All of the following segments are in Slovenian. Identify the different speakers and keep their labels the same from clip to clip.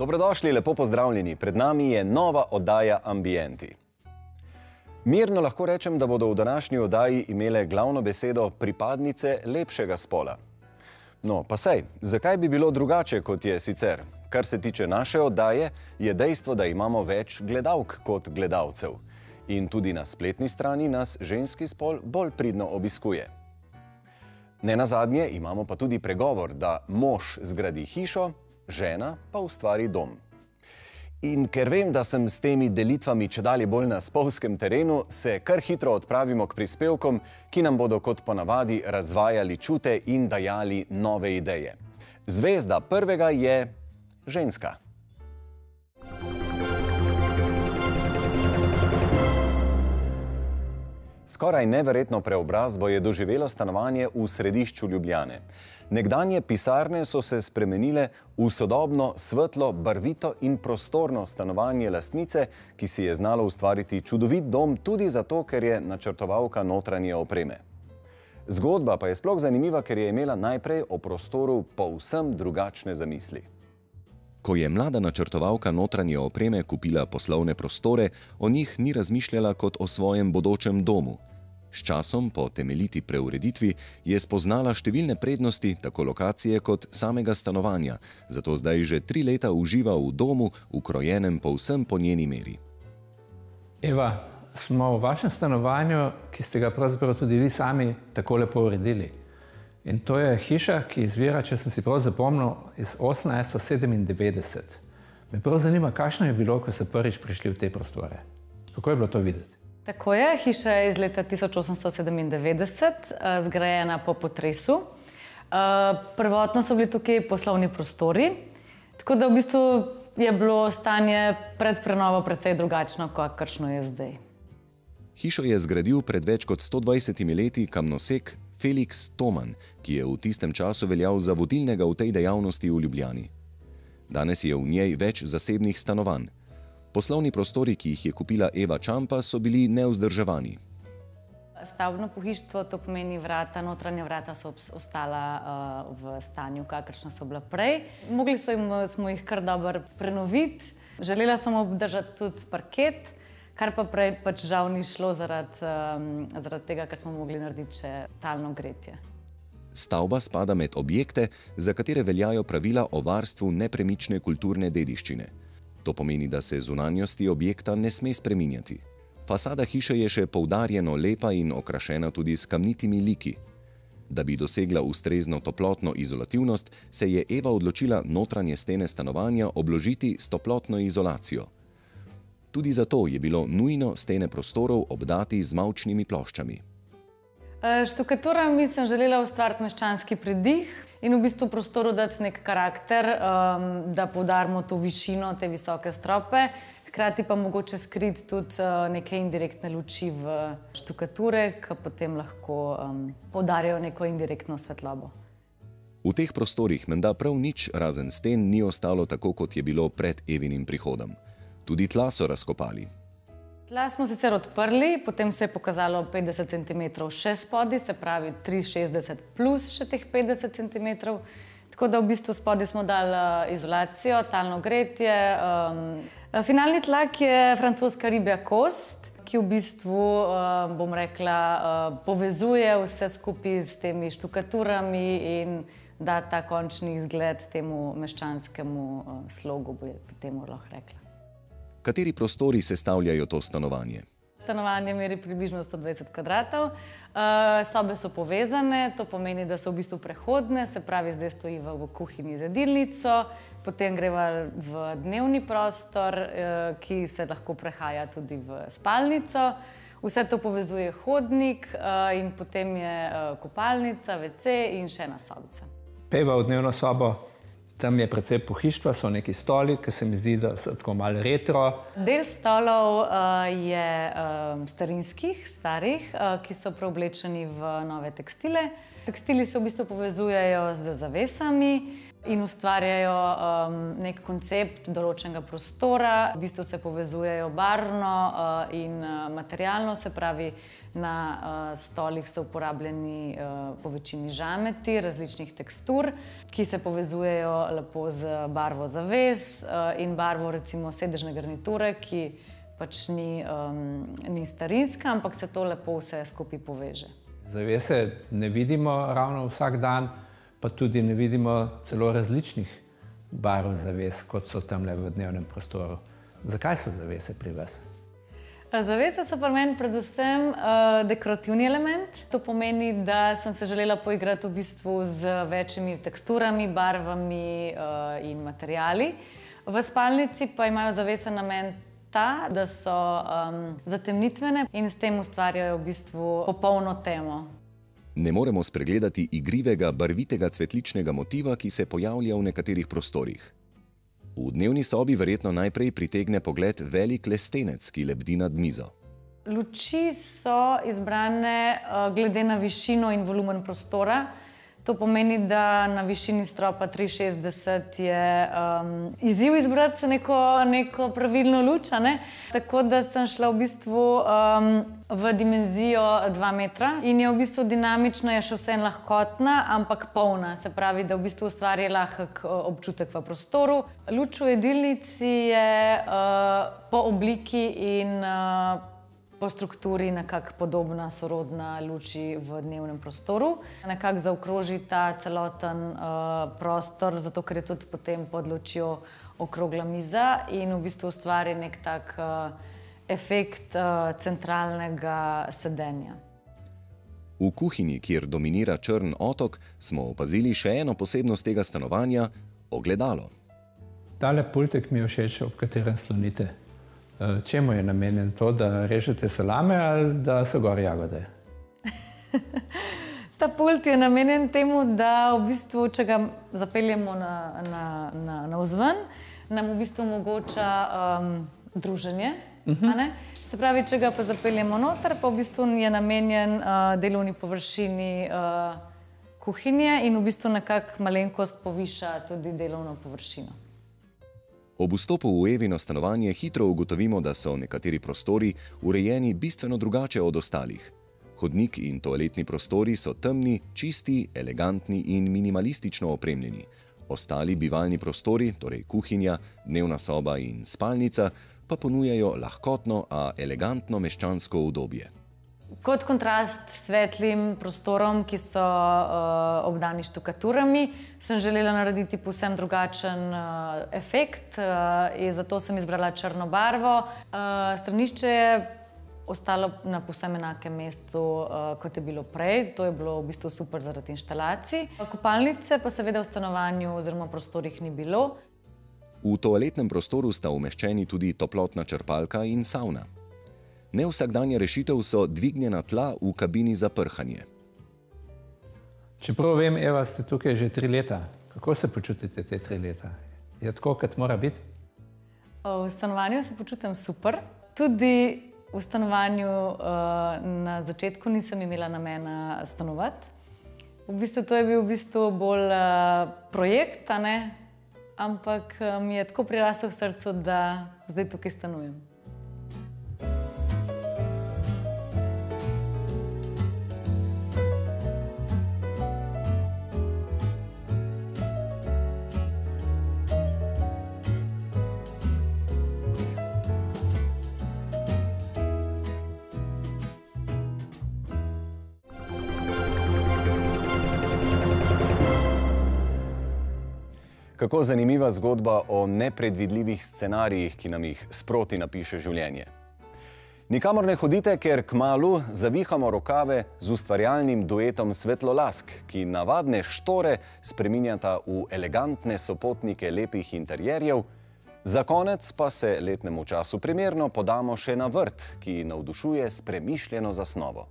Speaker 1: Dobrodošli, lepo pozdravljeni. Pred nami je nova oddaja Ambienti. Mirno lahko rečem, da bodo v današnji oddaji imele glavno besedo pripadnice lepšega spola. No, pa sej, zakaj bi bilo drugače, kot je sicer? Kar se tiče naše oddaje, je dejstvo, da imamo več gledalk kot gledalcev. In tudi na spletni strani nas ženski spol bolj pridno obiskuje. Nenazadnje imamo pa tudi pregovor, da mož zgradi hišo, žena pa ustvari dom. In ker vem, da sem s temi delitvami čedalje bolj na spolskem terenu, se kar hitro odpravimo k prispevkom, ki nam bodo kot ponavadi razvajali čute in dajali nove ideje. Zvezda prvega je ženska. Skoraj neverjetno preobrazbo je doživelo stanovanje v središču Ljubljane. Nekdanje pisarne so se spremenile v sodobno, svetlo, barvito in prostorno stanovanje lastnice, ki si je znala ustvariti čudovit dom tudi zato, ker je načrtovalka notranje opreme. Zgodba pa je sploh zanimiva, ker je imela najprej o prostoru povsem drugačne zamisli.
Speaker 2: Ko je mlada načrtovalka notranje opreme kupila poslovne prostore, o njih ni razmišljala kot o svojem bodočem domu. S časom, po temeljiti preureditvi, je spoznala številne prednosti tako lokacije kot samega stanovanja, zato zdaj že 3 leta uživa v domu, ukrojenem povsem po njeni meri.
Speaker 3: Eva, smo v vašem stanovanju, ki ste ga pravzaprav tudi vi sami tako lepo uredili. In to je hiša, ki izvira, če sem si prav zapomnil, iz 1897. Me prav zanima, kakšno je bilo, ko ste prvič prišli v te prostore. Kako je bilo to videti?
Speaker 4: Tako je, hiša je iz leta 1897, zgrajena po potresu. Prvotno so bili tukaj poslovni prostori, tako da v bistvu je bilo stanje pred prenovo precej drugačno, kakršno je zdaj.
Speaker 2: Hišo je zgradil pred več kot 120 leti kamnosek Felix Toman, ki je v tistem času veljal za vodilnega v tej dejavnosti v Ljubljani. Danes je v njej več zasebnih stanovanj. Poslovni prostori, ki jih je kupila Eva Čampa, so bili nevzdrževani.
Speaker 4: Stavbno pohištvo, to pomeni vrata, notranja vrata so ostala v stanju, kakršno so bila prej. Mogli smo jih kar dobro prenoviti. Želela sem obdržati tudi parket, kar pa prej pač žal ni šlo zaradi tega, ker smo mogli narediti še talno gretje.
Speaker 2: Stavba spada med objekte, za katere veljajo pravila o varstvu nepremične kulturne dediščine. To pomeni, da se zunanjosti objekta ne sme spreminjati. Fasada hiše je še poudarjeno lepa in okrašena tudi s kamnitimi liki. Da bi dosegla ustrezno toplotno izolativnost, se je Eva odločila notranje stene stanovanja obložiti s toplotno izolacijo. Tudi zato je bilo nujno stene prostorov obdati z mavčnimi ploščami.
Speaker 4: Štukaturami sem želela ustvariti meščanski pridih in v bistvu prostoru dati nek karakter, da poudarimo to višino, te visoke strope, hkrati pa mogoče skriti tudi neke indirektne luči v štukature, ki potem lahko poudarjajo neko indirektno svetlobo.
Speaker 2: V teh prostorih menda prav nič razen sten ni ostalo tako, kot je bilo pred Evinim prihodom. Tudi tla so razkopali.
Speaker 4: Tla smo sicer odprli, potem se je pokazalo 50 cm še spodaj, se pravi 3,60 plus še teh 50 cm. Tako da v bistvu spodaj smo dali izolacijo, talno gretje. Finalni tlak je francoska ribja kost, ki v bistvu, bom rekla, povezuje vse skupaj s temi štukaturami in da ta končni izgled temu meščanskemu slogu, bi temu lahko rekla.
Speaker 2: Kateri prostori sestavljajo to stanovanje?
Speaker 4: Stanovanje meri približno 120 kvadratov. Sobe so povezane, to pomeni, da so v bistvu prehodne, se pravi, zdaj stojiva v kuhinji z jedilnico, potem greva v dnevni prostor, ki se lahko prehaja tudi v spalnico. Vse to povezuje hodnik in potem je kopalnica, WC in še ena sobica.
Speaker 3: Peva v dnevno sobo. Tam je precej pohištva, so neki stoli, ki se mi zdi, da so tako malo retro.
Speaker 4: Del stolov je starih, ki so preoblečeni v nove tekstile. Tekstili se v bistvu povezujejo z zavesami. In ustvarjajo nek koncept določenega prostora. V bistvu se povezujejo barvno in materialno, se pravi, na stolih so uporabljeni po večini žameti različnih tekstur, ki se povezujejo lepo z barvo zaves in barvo recimo sedežne garniture, ki pač ni starinska, ampak se to lepo vse skupaj poveže.
Speaker 3: Zavese ne vidimo ravno vsak dan, pa tudi ne vidimo celo različnih barv zaves, kot so tamle v dnevnem prostoru. Zakaj so zavese pri vas?
Speaker 4: Zavese so pri meni predvsem dekorativni element. To pomeni, da sem se želela poigrati v bistvu z večjimi teksturami, barvami in materiali. V spalnici pa imajo zavese namen ta, da so zatemnitvene in s tem ustvarjajo v bistvu popolno temo.
Speaker 2: Ne moremo spregledati igrivega, barvitega cvetličnega motiva, ki se pojavlja v nekaterih prostorih. V dnevni sobi verjetno najprej pritegne pogled velik lestenec, ki lebdi nad mizo.
Speaker 4: Luči so izbrane glede na višino in volumen prostora. To pomeni, da na višini stropa 360 je izziv izbrati neko pravilno luč, tako da sem šla v bistvu v dimenzijo 2 metra in je v bistvu dinamična, je še vseeno lahkotna, ampak polna. Se pravi, da v bistvu ustvari lahek občutek v prostoru. Luč v jedilnici je po obliki in po strukturi nekako podobna, sorodna luči v dnevnem prostoru. Nekako zaokroži ta celoten prostor, zato ker je tudi potem pod lučjo okrogla miza in v bistvu ustvari nek tak efekt centralnega sedenja.
Speaker 2: V kuhinji, kjer dominira črn otok, smo opazili še eno posebnost tega stanovanja – ogledalo.
Speaker 3: Tale pultek mi je všeč, ob katerem slonite. Čemu je namenjen to, da režete salame ali da so gor jagode?
Speaker 4: Ta pult je namenjen temu, da v bistvu, če ga zapeljemo navzven, nam v bistvu omogoča druženje. Se pravi, če ga pa zapeljemo noter, pa v bistvu je namenjen delovni površini kuhinje in v bistvu nekako malenkost poviša tudi delovno površino.
Speaker 2: Ob vstopu v Evino stanovanje hitro ugotovimo, da so nekateri prostori urejeni bistveno drugače od ostalih. Hodnik in toaletni prostori so temni, čisti, elegantni in minimalistično opremljeni. Ostali bivalni prostori, torej kuhinja, dnevna soba in spalnica, pa ponujajo lahkotno, a elegantno meščansko udobje.
Speaker 4: Kot kontrast svetlim prostorom, ki so obdani štukaturami, sem želela narediti povsem drugačen efekt in zato sem izbrala črno barvo. Stranišče je ostalo na povsem enakem mestu, kot je bilo prej. To je bilo v bistvu super zaradi inštalacij. Kopalnice pa seveda v stanovanju oziroma prostorih ni bilo.
Speaker 2: V toaletnem prostoru sta umeščeni tudi toplotna črpalka in savna. Nevsakdanja rešitev so dvignjena tla v kabini za prhanje.
Speaker 3: Čeprav vem, Eva, ste tukaj že 3 leta. Kako se počutite te 3 leta? Je tako, kot mora biti?
Speaker 4: V stanovanju se počutim super. Tudi v stanovanju na začetku nisem imela namena stanovati. V bistvu to je bil bolj projekt, ampak mi je tako prirasel v srcu, da zdaj tukaj stanujem.
Speaker 1: Kako zanimiva zgodba o nepredvidljivih scenarijih, ki nam jih sproti napiše življenje. Nikamor ne hodite, ker kmalu zavihamo rokave z ustvarjalnim duetom Svetlolask, ki navadne štore spreminjata v elegantne sopotnike lepih interjerjev. Za konec pa se letnemu času primerno podamo še na vrt, ki navdušuje s premišljeno zasnovo.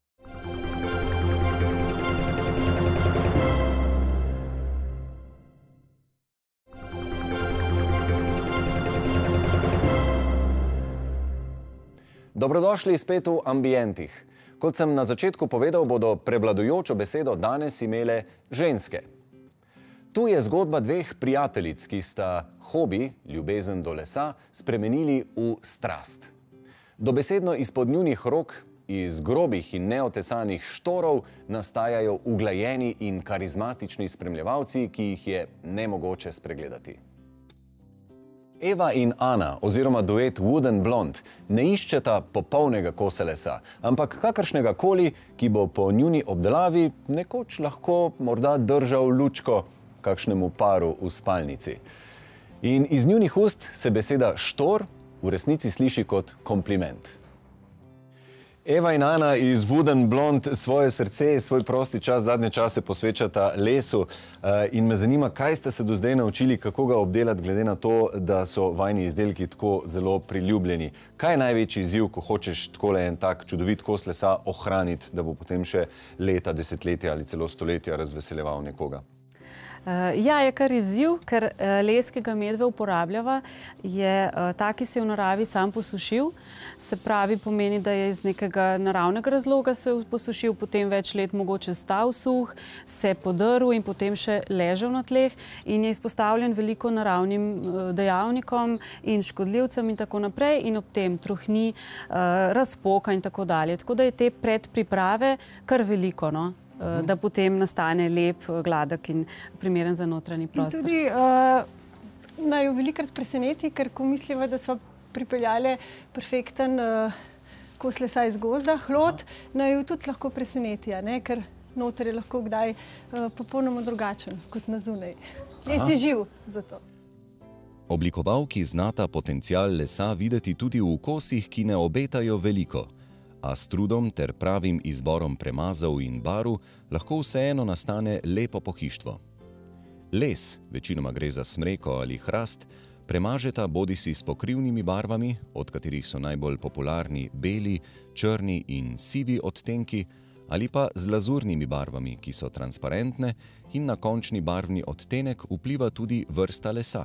Speaker 1: Dobrodošli spet v Ambientih. Kot sem na začetku povedal, bodo prevladujočo besedo danes imele ženske. Tu je zgodba dveh prijateljic, ki sta hobi, ljubezen do lesa, spremenili v strast. Dobesedno izpod njunih rok, iz grobih in neotesanih štorov, nastajajo uglajeni in karizmatični spremljevalci, ki jih je nemogoče spregledati. Eva in Ana, oziroma duet Wooden Blonde, ne iščeta popolnega kosa lesa, ampak kakršnega koli, ki bo po njuni obdelavi nekoč lahko morda držal lučko kakšnemu paru v spalnici. In iz njunih ust se beseda štor v resnici sliši kot kompliment. Eva in Ana iz Wooden Blonde svoje srce, svoj prosti čas, zadnje čase posvečata lesu in me zanima, kaj ste se do zdaj naučili, kako ga obdelati, glede na to, da so vajni izdelki tako zelo priljubljeni. Kaj je največji izziv, ko hočeš takole en tak čudovit kos lesa ohraniti, da bo potem še leta, desetletja ali celo stoletja razveseljeval nekoga?
Speaker 5: Ja, je kar izziv, ker les, ki ga medve uporabljava, je ta, ki se je v naravi sam posušil. Se pravi, pomeni, da je iz nekega naravnega razloga se posušil, potem več let mogoče stal suh, se podrl in potem še ležal na tleh in je izpostavljen veliko naravnim dejavnikom in škodljivcem in tako naprej in ob tem truhni, razpoka in tako dalje. Tako da je te predpriprave kar veliko, no? Da potem nastane lep, gladek in primeren za notranji prostor.
Speaker 6: In tudi naj jo velikokrat preseneti, ker ko misliva, da smo pripeljali perfekten kos lesa iz gozda, hlod, naj jo tudi lahko preseneti, ker noter je lahko kdaj popolnoma drugačen kot na zunaj. Les je živ za to.
Speaker 2: Oblikovalki znata potencial lesa videti tudi v kosih, ki ne obetajo veliko, a s trudom ter pravim izborom premazov in barv lahko vseeno nastane lepo pohištvo. Les, večinoma gre za smreko ali hrast, premažeta bodisi s pokrivnimi barvami, od katerih so najbolj popularni beli, črni in sivi odtenki, ali pa z lazurnimi barvami, ki so transparentne in na končni barvni odtenek vpliva tudi vrsta lesa.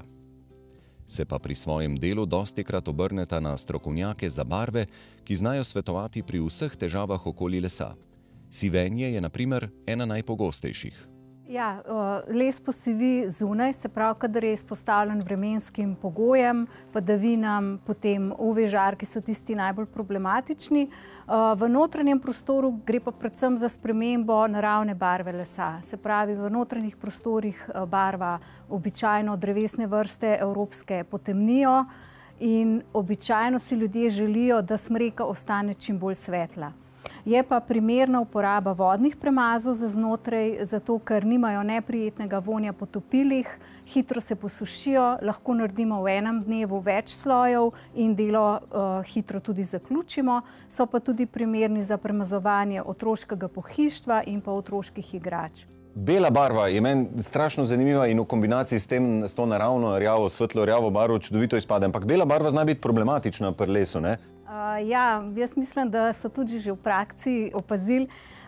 Speaker 2: Se pa pri svojem delu dostikrat obrneta na strokovnjake za barve, ki znajo svetovati pri vseh težavah okoli lesa. Sivenje je na primer ena najpogostejših.
Speaker 7: Ja, les posivi zunaj, se pravi, kadar je izpostavljen vremenskim pogojem, padavinam, potem UV žarki so tisti najbolj problematični. V notranjem prostoru gre pa predvsem za spremembo naravne barve lesa. Se pravi, v notranjih prostorih barva običajno drevesne vrste evropske potemnijo in običajno si ljudje želijo, da smreka ostane čim bolj svetla. Je pa primerna uporaba vodnih premazov za znotraj, zato ker nimajo neprijetnega vonja po topilih, hitro se posušijo, lahko naredimo v enem dnevu več slojev in delo hitro tudi zaključimo. So pa tudi primerni za premazovanje otroškega pohištva in pa otroških igrač.
Speaker 1: Bela barva je meni strašno zanimiva in v kombinaciji s to naravno rjavo, svetlo rjavo barvo čudovito izpade. Ampak bela barva zna biti problematična pri lesu, ne?
Speaker 7: Ja, jaz mislim, da so tudi že v praksi opazili,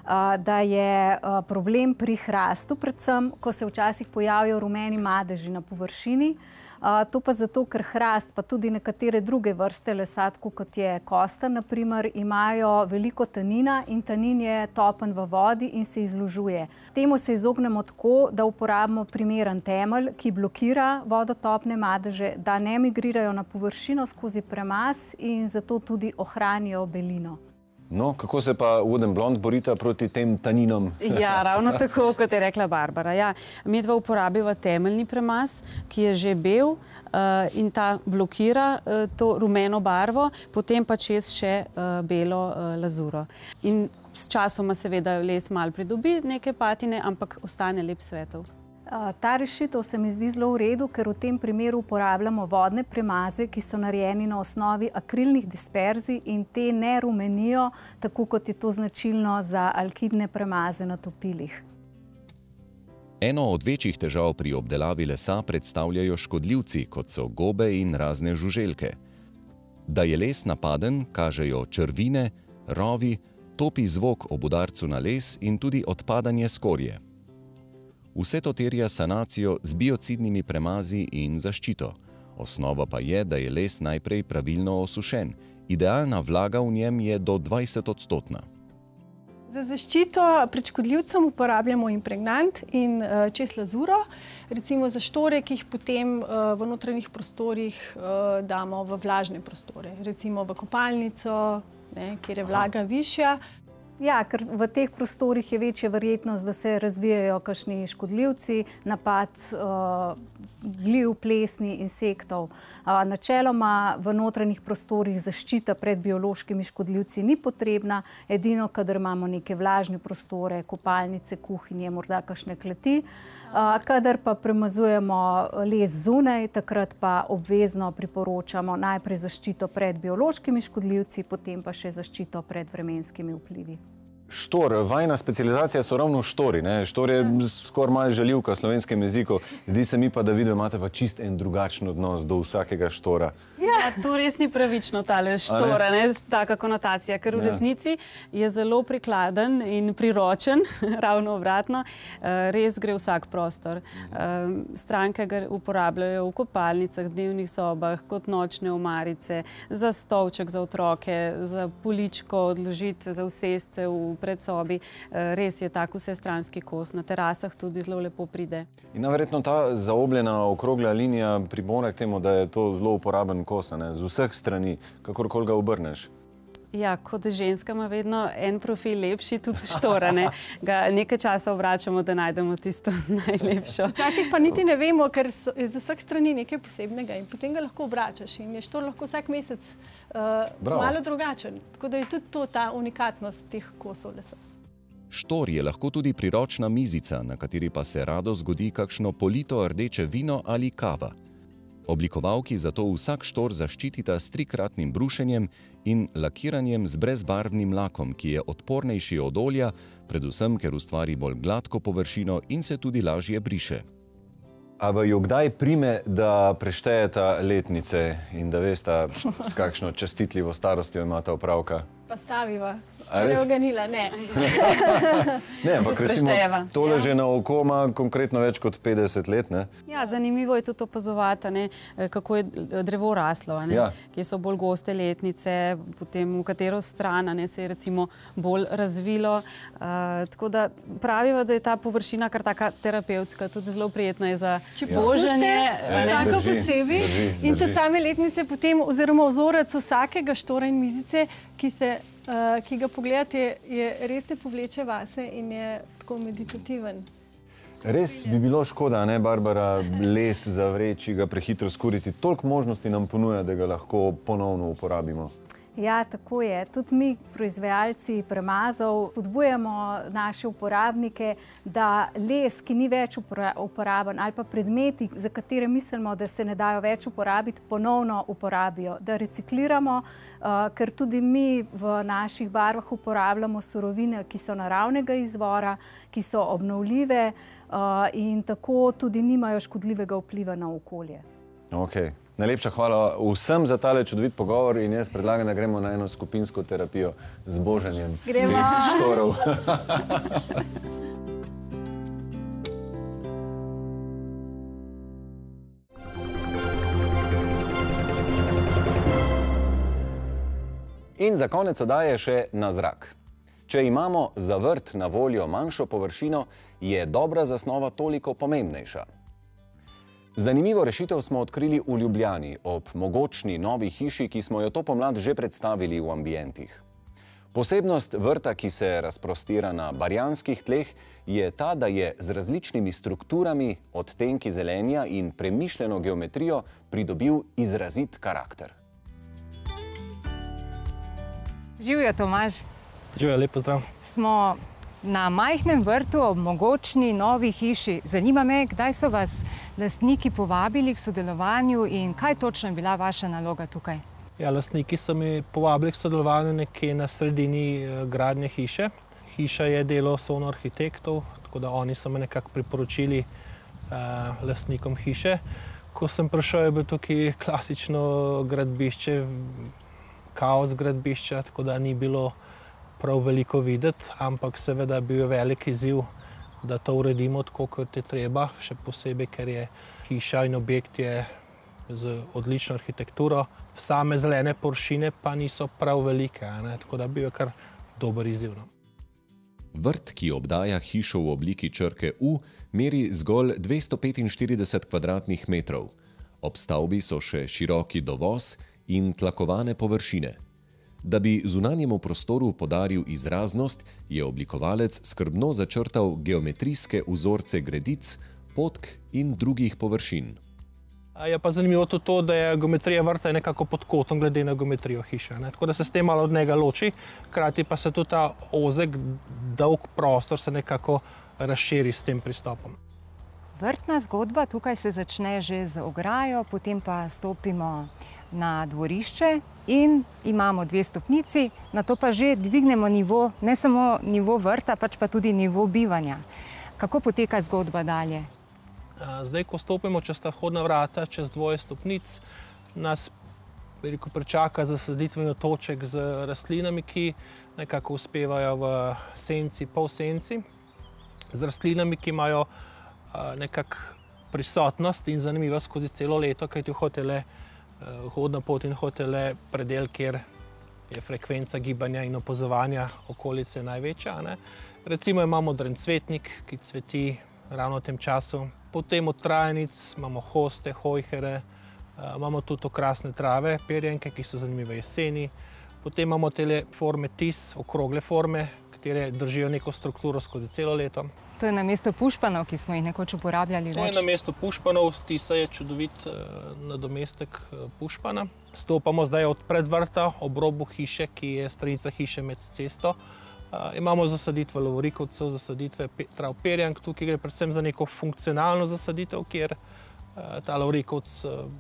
Speaker 7: da je problem pri hrastu, predvsem, ko se včasih pojavijo rumeni madeži na površini. To pa zato, ker hrast, pa tudi nekatere druge vrste lesa, tako kot je kostan, na primer, imajo veliko tanina in tanin je topen v vodi in se izlužuje. Temu se izognemo tako, da uporabimo primeren temelj, ki blokira vodotopne madeže, da ne migrirajo na površino skozi premaz in zato tudi ohranijo belino.
Speaker 1: No, kako se pa Wooden Blonde borita proti tem taninom?
Speaker 5: Ja, ravno tako, kot je rekla Barbara. Ja, medva uporabiva temeljni premaz, ki je že bel in ta blokira to rumeno barvo, potem pa čez še belo lazuro. In s časoma seveda les malo pridobi neke patine, ampak ostane lep svetel.
Speaker 7: Ta rešitev se mi zdi zelo v redu, ker v tem primeru uporabljamo vodne premaze, ki so narejeni na osnovi akrilnih disperzij in te ne rumenijo, tako kot je to značilno za alkidne premaze na topilih.
Speaker 2: Eno od večjih težav pri obdelavi lesa predstavljajo škodljivci, kot so gobe in razne žuželke. Da je les napaden, kažejo črvine, rovi, topi zvok ob udarcu na les in tudi odpadanje skorje. Vse to terja sanacijo z biocidnimi premazi in zaščito. Osnova pa je, da je les najprej pravilno osušen. Idealna vlaga v njem je do 20%.
Speaker 6: Za zaščito pred škodljivcem uporabljamo impregnant in česlazuro, recimo za štore, ki jih potem v notranjih prostorih damo v vlažne prostore, recimo v kopalnico, kjer je vlaga višja.
Speaker 7: Ja, ker v teh prostorih je večja verjetnost, da se razvijajo kakšni škodljivci, napad gljiv, plesni, insektov. Načeloma v notranjih prostorih zaščita pred biološkimi škodljivci ni potrebna, edino, kadar imamo neke vlažne prostore, kopalnice, kuhinje, morda kakšne kleti. Kadar pa premazujemo les zunaj, takrat pa obvezno priporočamo najprej zaščito pred biološkimi škodljivci, potem pa še zaščito pred vremenskimi vplivi.
Speaker 1: Štor, vajna specializacija so ravno štori, ne? Štor je skoraj malo žaljivka v slovenskem jeziku. Zdi se mi pa, da vidva imate pa čist en drugačen odnos do vsakega štora.
Speaker 5: Ja, to res ni pravično, tale štora, taka konotacija, ker v resnici je zelo prikladen in priročen, ravno obratno, res gre vsak prostor. Stranke ga uporabljajo v kopalnicah, dnevnih sobah, kot nočne omarice, za stolček za otroke, za poličko odložiti, za usesti v predsobi. Res je tak vsestranski kos, na terasah tudi zelo lepo pride.
Speaker 1: In verjetno ta zaobljena okrogla linija pripomore k temu, da je to zelo uporaben kos, z vseh strani, kakorkoli ga obrneš.
Speaker 5: Ja, kot ženska ima vedno en profil lepši, tudi štora, ga nekaj časa obračamo, da najdemo tisto najlepšo.
Speaker 6: Včasih pa niti ne vemo, ker je z vseh strani nekaj posebnega in potem ga lahko obračaš in je štor lahko vsak mesec malo drugačen. Tako da je tudi to ta unikatnost teh kosov lesa.
Speaker 2: Štor je lahko tudi priročna mizica, na kateri pa se rado zgodi kakšno polito rdeče vino ali kava. Oblikovalki zato vsak štor zaščitita s trikratnim brušenjem in lakiranjem z brezbarvnim lakom, ki je odpornejši od olja, predvsem ker ustvari bolj gladko površino in se tudi lažje briše. A vaju kdaj prime, da preštejeta letnice in da vesta, s kakšno častitljivo starostjo imata opravka?
Speaker 6: Pa staviva. Preoganila, ne.
Speaker 1: Ne, ampak recimo tole že na oko ima konkretno več kot 50 let, ne?
Speaker 5: Ja, zanimivo je tudi opazovati, kako je drevo raslo, kje so bolj goste letnice, potem v katero stran se je recimo bolj razvilo. Tako da praviva, da je ta površina kar taka terapevtska, tudi zelo prijetna je za boženje.
Speaker 6: Vsaka posebej in tudi same letnice potem, oziroma vzorec vsakega štora in mizice, ki ga pogledate, je res te povleče vase in je tako meditativen.
Speaker 1: Res bi bilo škoda, Barbara, les zavreči, ga prehitro skuriti. Toliko možnosti nam ponuja, da ga lahko ponovno uporabimo.
Speaker 7: Ja, tako je. Tudi mi, proizvajalci premazov, spodbujamo naše uporabnike, da les, ki ni več uporaben, ali pa predmeti, za katere mislimo, da se ne dajo več uporabiti, ponovno uporabijo, da recikliramo, ker tudi mi v naših barvah uporabljamo surovine, ki so naravnega izvora, ki so obnovljive in tako tudi nimajo škodljivega vpliva na okolje.
Speaker 1: Ok. Najlepša hvala vsem za tale čudovit pogovor in jaz predlagam, da gremo na eno skupinsko terapijo z božanjem štorov. In za konec oddaje še na zrak. Če imamo za vrt na voljo manjšo površino, je dobra zasnova toliko pomembnejša. Zanimivo rešitev smo odkrili v Ljubljani ob mogočni novi hiši, ki smo jo to pomlad že predstavili v ambientih. Posebnost vrta, ki se razprostira na barjanskih tleh, je ta, da je z različnimi strukturami, odtenki zelenja in premišljeno geometrijo pridobil izrazit karakter.
Speaker 8: Živjo, Tomaž.
Speaker 9: Živjo, lep pozdrav.
Speaker 8: Smo na majhnem vrtu ob mogočni novi hiši. Zanima me, kdaj so vas lastniki povabili k sodelovanju in kaj točno je bila vaša naloga tukaj?
Speaker 9: Ja, lastniki so mi povabili k sodelovanju nekje na sredini gradnje hiše. Hiša je delo sonoarhitektov, tako da oni so me nekako priporočili lastnikom hiše. Ko sem prišel, je bil tukaj klasično gradbišče, kaos gradbišča, tako da ni bilo prav veliko videti, ampak seveda bil je velik izziv, da to uredimo tako, kot je treba, še posebej, ker je hiša in objekt je z odlično arhitekturo. Same zelene površine pa niso prav velike, tako da bil je kar dober izziv.
Speaker 2: Vrt, ki obdaja hišo v obliki črke U, meri zgolj 245 kvadratnih metrov. Ob stavbi so še široki dovoz in tlakovane površine. Da bi zunanjemu prostoru podaril izraznost, je oblikovalec skrbno začrtal geometrijske vzorce gredic, potk in drugih površin.
Speaker 9: Je pa zanimivo tudi to, da je geometrija vrta nekako pod kotom glede na geometrijo hiše. Tako da se s tem malo od njega loči, hkrati pa se tudi ta ozek, dolg prostor se nekako razširi s tem pristopom.
Speaker 8: Vrtna zgodba tukaj se začne že z ograjo, potem pa stopimo na dvorišče in imamo 2 stopnici, nato pa že dvignemo nivo, ne samo nivo vrta, pač pa tudi nivo bivanja. Kako poteka zgodba dalje?
Speaker 9: Zdaj, ko stopimo čez ta vhodna vrata, čez 2 stopnic, nas pričaka zasaditveni toček z rastlinami, ki nekako uspevajo v senci, polsenci, z rastlinami, ki imajo nekako prisotnost in zanimivost skozi celo leto, kajti vhodna pot in hotele predel, kjer je frekvenca gibanja in opazovanja okolice največja. Recimo imamo drencvetnik, ki cveti ravno v tem času. Potem od trajnic imamo hoste, hojhere, imamo tudi okrasne trave, perjenke, ki so zanimive jeseni. Potem imamo tele forme tis, okrogle forme, katere držijo neko strukturo skozi celo leto.
Speaker 8: To je namesto pušpanov, ki smo jih nekoč uporabljali več.
Speaker 9: To je namesto pušpanov, tisa je čudovit nadomestek pušpana. Stopamo zdaj od predvrta, ob robu hiše, ki je stranica hiše med cesto. Imamo zasaditve lovorikovcev, zasaditve trav perjank. Tukaj gre predvsem za neko funkcionalno zasaditev, kjer ta lovorikovc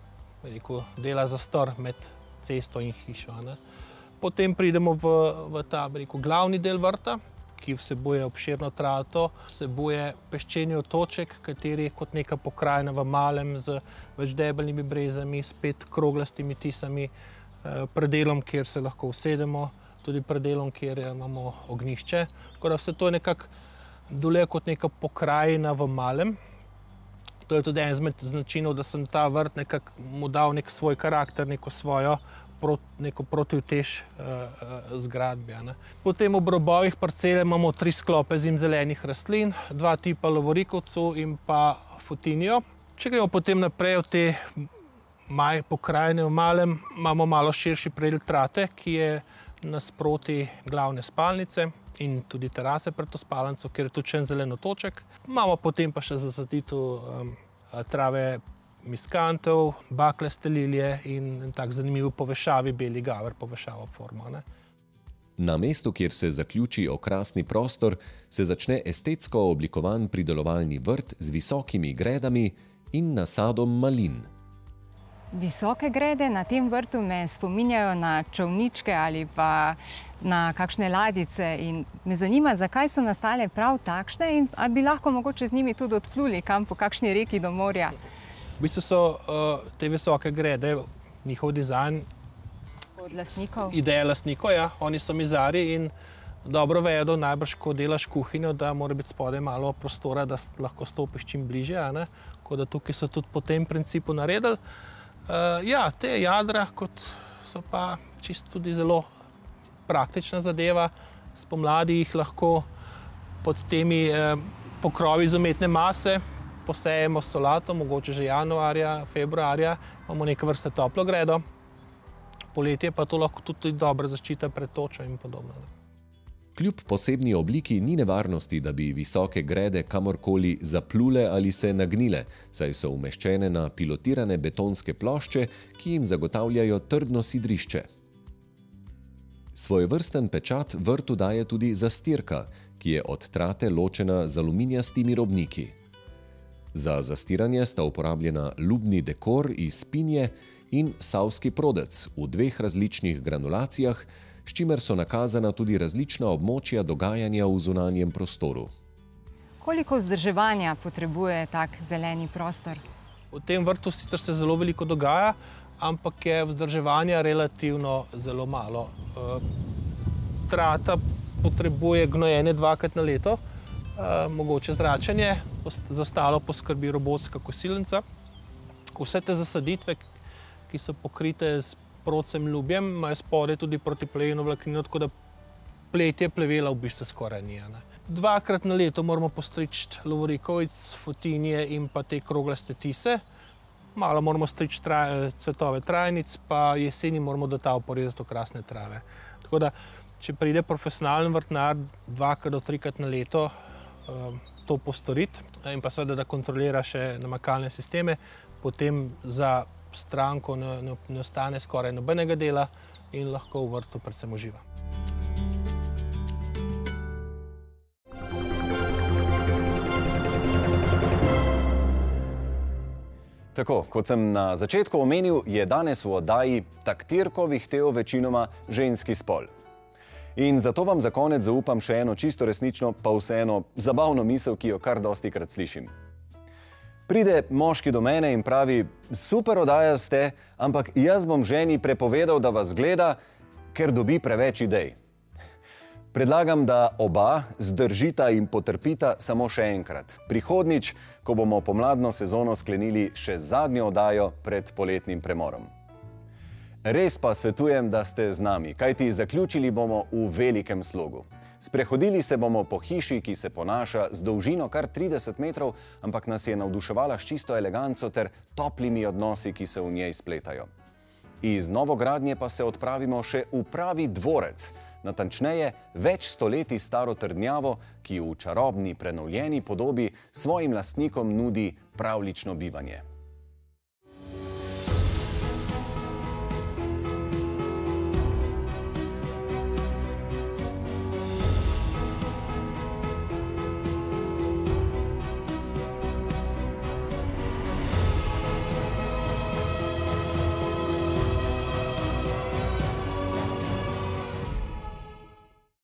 Speaker 9: dela zastor med cesto in hišo. Potem pridemo v ta glavni del vrta, ki vsebuje obširno trato, vsebuje peščeni otoček, kateri je kot neka pokrajina v malem z več debelnimi brezami, spet kroglastimi tisami, predelom, kjer se lahko usedemo, tudi predelom, kjer imamo ognjišče. Tako da vse to je nekako deluje kot neka pokrajina v malem. To je tudi en izmed značinov, da sem ta vrt nekako mu dal nek svoj karakter, neko svojo protivtež zgradbi. Potem ob robovih parcele imamo 3 sklope zimzelenih rastlin, 2 tipa lovorikovcev in pa fotinijo. Če gremo potem naprej v te pokrajine v malem, imamo malo širši predel trate, ki je nasproti glavne spalnice in tudi terase pred to spalnico, kjer je tudi še en zelen otoček. Imamo potem pa še zasaditev trave miskantov, baklaste lilije in tak zanimiv povešavi beli gaver, povešava forma.
Speaker 2: Na mestu, kjer se zaključi okrasni prostor, se začne estetsko oblikovan pridelovalni vrt z visokimi gredami in nasadom malin.
Speaker 8: Visoke grede na tem vrtu me spominjajo na čolničke ali pa na kakšne ladice in me zanima, zakaj so nastale prav takšne in ali bi lahko mogoče z njimi tudi odpluli kam po kakšni reki do morja.
Speaker 9: V bistvu so te visoke grede, njihov dizajn, ideja lastnikov, ja. Oni so mizarji in dobro vedo, najbrž, ko delaš kuhinjo, da mora biti spodaj malo prostora, da lahko stopiš čim bližje. Tako da tukaj so tudi po tem principu naredili. Ja, te jadra, kot so pa čisto tudi zelo praktična zadeva. Spomladi jih lahko pod temi pokrovi iz umetne mase posejemo s solato, mogoče že januarja, februarja, imamo neke vrste toplo gredo. Poletje pa to lahko tudi dobra zaščita pred točo in podobno.
Speaker 2: Kljub posebni obliki ni nevarnosti, da bi visoke grede kamorkoli zaplule ali se nagnile, saj so umeščene na pilotirane betonske plošče, ki jim zagotavljajo trdno sidrišče. Svojevrsten pečat vrtu daje tudi zastirka, ki je od trate ločena z aluminijastimi robniki. Za zastiranje sta uporabljena lubni dekor iz pinje in savski prodec v 2 različnih granulacijah, s čimer so nakazana tudi različna območja dogajanja v zunanjem prostoru.
Speaker 8: Koliko vzdrževanja potrebuje tak zeleni prostor?
Speaker 9: V tem vrtu sicer se zelo veliko dogaja, ampak je vzdrževanja relativno zelo malo. Trata potrebuje gnojenje 2-krat na leto, mogoče zračenje, za ostalo poskrbi robotska kosilnica. Vse te zasaditve, ki so pokrite s procem ljubjem, imajo spodaj tudi protiplevno vlaknino, tako da pletje plevela v bistvu skoraj ni. 2-krat na leto moramo postriči lovorikojc, fotinje in pa te kroglaste tise. Malo moramo striči cvetove trajnic, pa jeseni moramo do tal porezati okrasne trave. Tako da, če pride profesionalen vrtnar 2 do 3 na leto to postoriti in pa seveda, da kontrolira še namakalne sisteme, potem za stranko ne ostane skoraj nobenega dela in lahko v vrtu predvsem uživa.
Speaker 1: Tako, kot sem na začetku omenil, je danes v oddaji taktirko vihtel večinoma ženski spol. In zato vam za konec zaupam še eno čisto resnično, pa vseeno zabavno misel, ki jo kar dostikrat slišim. Pride moški do mene in pravi, super oddaja ste, ampak jaz bom ženi prepovedal, da vas gleda, ker dobi preveč idej. Predlagam, da oba zdržita in potrpita samo še enkrat. Prihodnjič, ko bomo pomladno sezono sklenili še zadnjo oddajo pred poletnim premorom. Res pa svetujem, da ste z nami, kajti zaključili bomo v velikem slogu. Sprehodili se bomo po hiši, ki se ponaša z dolžino kar 30 metrov, ampak nas je navduševala s čisto eleganco ter toplimi odnosi, ki se v njej spletajo. Iz novogradnje pa se odpravimo še v pravi dvorec, natančneje več stoletij staro trdnjavo, ki v čarobni prenovljeni podobi svojim lastnikom nudi pravlično bivanje.